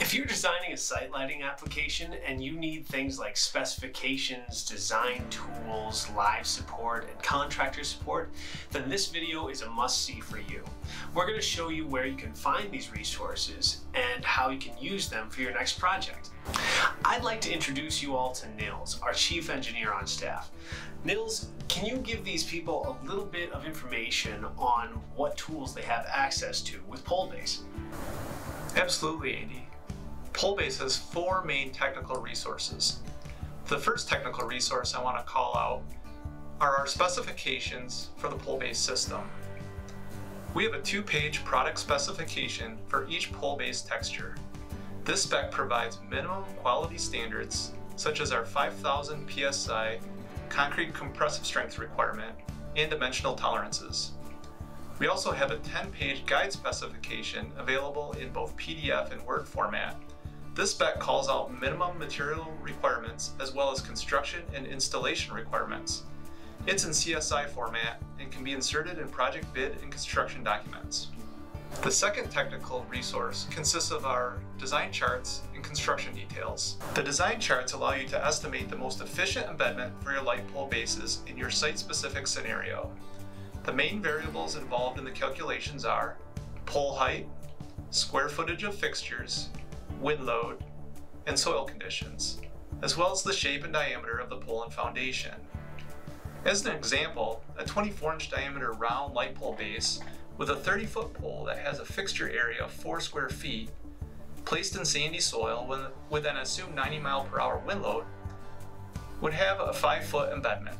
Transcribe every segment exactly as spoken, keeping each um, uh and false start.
If you're designing a site lighting application and you need things like specifications, design tools, live support, and contractor support, then this video is a must-see for you. We're going to show you where you can find these resources and how you can use them for your next project. I'd like to introduce you all to Nils, our chief engineer on staff. Nils, can you give these people a little bit of information on what tools they have access to with Polebase? Absolutely, Andy. Polebase has four main technical resources. The first technical resource I want to call out are our specifications for the Polebase system. We have a two-page product specification for each Polebase texture. This spec provides minimum quality standards such as our five thousand P S I concrete compressive strength requirement and dimensional tolerances. We also have a ten-page guide specification available in both P D F and Word format. This spec calls out minimum material requirements as well as construction and installation requirements. It's in C S I format and can be inserted in project bid and construction documents. The second technical resource consists of our design charts and construction details. The design charts allow you to estimate the most efficient embedment for your light pole bases in your site-specific scenario. The main variables involved in the calculations are pole height, square footage of fixtures, wind load, and soil conditions, as well as the shape and diameter of the pole and foundation. As an example, a twenty-four inch diameter round light pole base with a thirty foot pole that has a fixture area of four square feet, placed in sandy soil with an assumed ninety mile per hour wind load, would have a five foot embedment.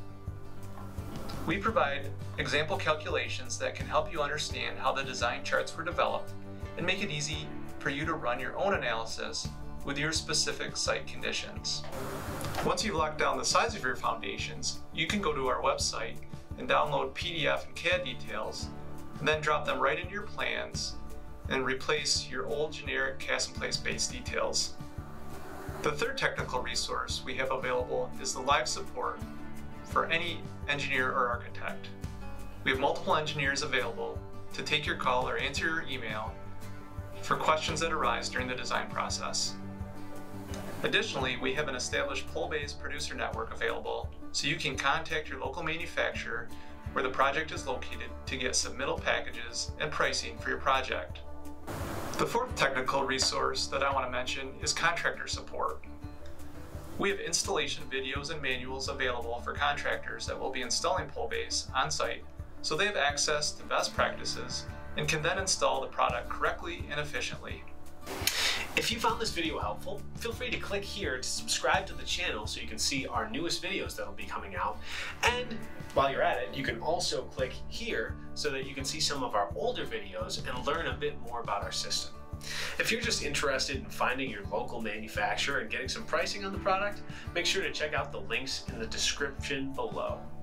We provide example calculations that can help you understand how the design charts were developed and make it easy for you to run your own analysis with your specific site conditions. Once you've locked down the size of your foundations, you can go to our website and download P D F and C A D details, and then drop them right into your plans and replace your old generic cast in place base details. The third technical resource we have available is the live support for any engineer or architect. We have multiple engineers available to take your call or answer your email for questions that arise during the design process. Additionally, we have an established Polebase producer network available so you can contact your local manufacturer where the project is located to get submittal packages and pricing for your project. The fourth technical resource that I want to mention is Contractor Support. We have installation videos and manuals available for contractors that will be installing Polebase on site, so they have access to best practices and can then install the product correctly and efficiently. If you found this video helpful, feel free to click here to subscribe to the channel so you can see our newest videos that will be coming out. And while you're at it, you can also click here so that you can see some of our older videos and learn a bit more about our system. If you're just interested in finding your local manufacturer and getting some pricing on the product, make sure to check out the links in the description below.